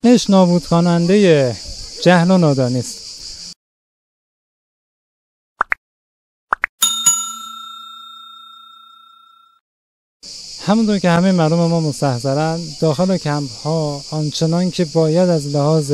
دانش نابود کننده جهل و نادانی است. همونطور که همه مردم ما مستحضرن، داخل کمپ ها آنچنان که باید از لحاظ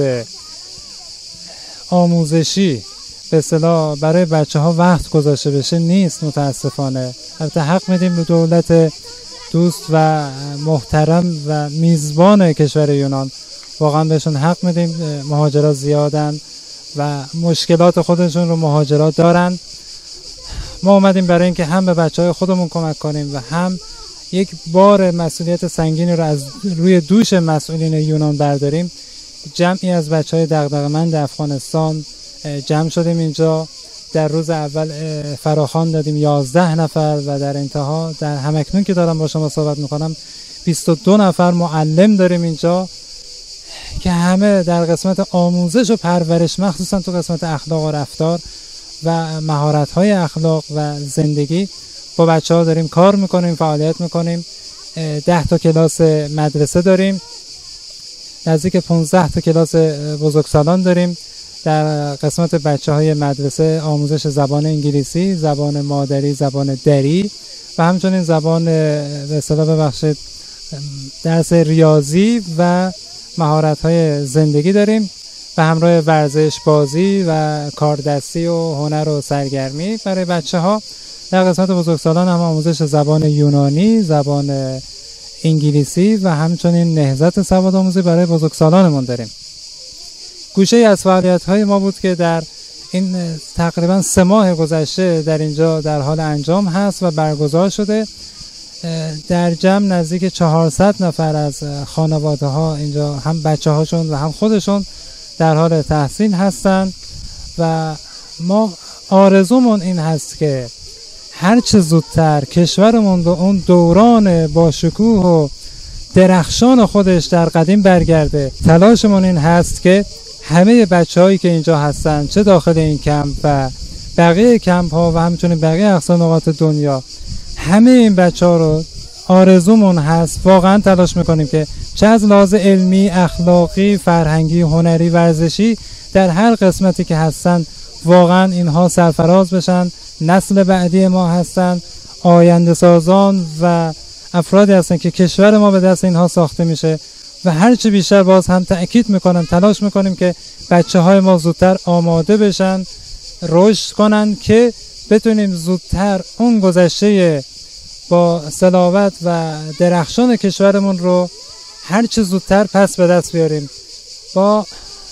آموزشی به اصطلاح برای بچه ها وقت گذاشته بشه نیست متاسفانه. البته حق میدیم به دولت دوست و محترم و میزبان کشور یونان، واقعا بهشون حق میدیم. مهاجرات زیادن و مشکلات خودشون رو مهاجرات دارن. ما اومدیم برای اینکه هم به بچه های خودمون کمک کنیم و هم یک بار مسئولیت سنگینی رو از روی دوش مسئولین یونان برداریم. جمعی از بچهای دغدغه‌مند افغانستان جمع شدیم اینجا. در روز اول فراخوان دادیم 11 نفر و در انتها در همکنون که دارم با شما صحبت میکنم 22 نفر معلم داریم اینجا که همه در قسمت آموزش و پرورش، مخصوصا تو قسمت اخلاق و رفتار و مهارت‌های اخلاق و زندگی با بچه‌ها داریم کار میکنیم، فعالیت میکنیم. 10 تا کلاس مدرسه داریم، نزدیک 15 تا کلاس بزرگسالان داریم. در قسمت بچه‌های مدرسه آموزش زبان انگلیسی، زبان مادری، زبان دری و همچنین زبان به اصطلاح ببخشید درس ریاضی و مهارت‌های زندگی داریم و همراه ورزش بازی و کاردستی و هنر و سرگرمی برای بچه‌ها. در قسمت بزرگسالان هم آموزش زبان یونانی، زبان انگلیسی و همچنین نهضت سوادآموزی برای بزرگسالانمون داریم. گوشه از فعالیت‌های ما بود که در این تقریبا 3 ماه گذشته در اینجا در حال انجام هست و برگزار شده. در جمع نزدیک 400 نفر از خانواده ها اینجا، هم بچه هاشون و هم خودشون در حال تحصیل هستن و ما آرزومون این هست که هرچه زودتر کشورمون به اون دوران با شکوه و درخشان خودش در قدیم برگرده. تلاشمون این هست که همه بچه‌هایی که اینجا هستن، چه داخل این کمپ و بقیه کمپ ها و همچنین بقیه اقصا نقاط دنیا، همه این بچه‌ها رو آرزومون هست، واقعا تلاش میکنیم که چه از لحاظ علمی، اخلاقی، فرهنگی، هنری، ورزشی در هر قسمتی که هستن واقعا اینها سرفراز بشن. نسل بعدی ما هستن، آینده سازان و افرادی هستن که کشور ما به دست اینها ساخته میشه و هرچی بیشتر باز هم تأکید میکنم، تلاش میکنیم که بچه های ما زودتر آماده بشن، رشد کنن که بتونیم زودتر اون گذشته با صلابت و درخشان کشورمون رو هرچی زودتر پس به دست بیاریم. با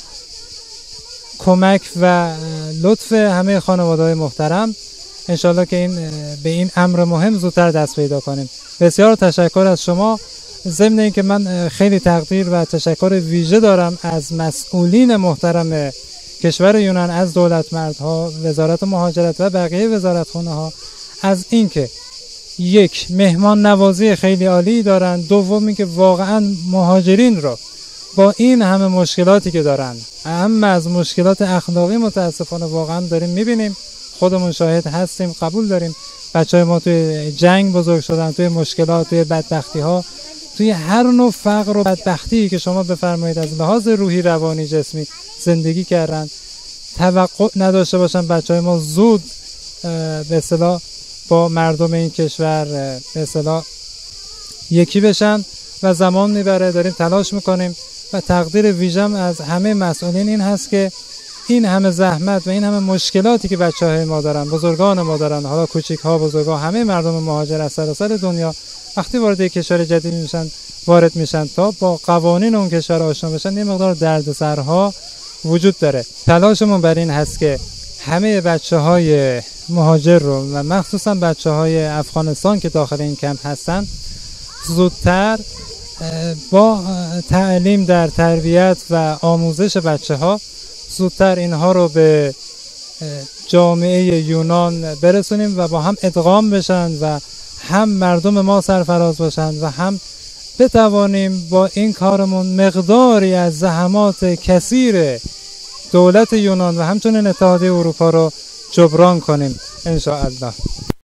کمک و لطف همه خانواده‌های محترم انشالله که به این امر مهم زودتر دست پیدا کنیم. بسیار تشکر از شما. ضمن اینکه من خیلی تقدیر و تشکر ویژه دارم از مسئولین محترم کشور یونان، از دولتمردها، وزارت مهاجرت و بقیه وزارتخانه ها، از اینکه یک، مهمان نوازی خیلی عالی دارن، دوم اینکه واقعا مهاجرین رو با این همه مشکلاتی که دارن، اما از مشکلات اخلاقی متاسفانه واقعا داریم میبینیم، خودمون شاهد هستیم، قبول داریم. بچهای ما توی جنگ بزرگ شدن، توی مشکلات، توی بدبختی ها، توی هر نوع فقر و بدبختی که شما بفرمایید از لحاظ روحی، روانی، جسمی زندگی کردن. توقع نداشته باشن بچهای ما زود به اصطلاح با مردم این کشور به اصطلاح یکی بشن و زمان میبره. داریم تلاش میکنیم و تقدیر ویژم از همه مسئولین این هست که این همه زحمت و این همه مشکلاتی که بچه‌های ما دارن، بزرگان ما دارن، حالا کوچیک‌ها، بزرگ‌ها، همه مردم مهاجر از سراسر دنیا وقتی وارد یک کشور جدید میشن، وارد میشن تا با قوانین اون کشور آشنا بشن، یه مقدار دردسرها وجود داره. تلاشمون بر این هست که همه بچه‌های مهاجر رو و مخصوصا بچه‌های افغانستان که داخل این کمپ هستن زودتر با تعلیم در تربیت و آموزش بچه‌ها زودتر اینها رو به جامعه یونان برسونیم و با هم ادغام بشن و هم مردم ما سرفراز باشن و هم بتوانیم با این کارمون مقداری از زحمات کثیر دولت یونان و همچنین اتحادیه اروپا رو جبران کنیم ان شاء الله.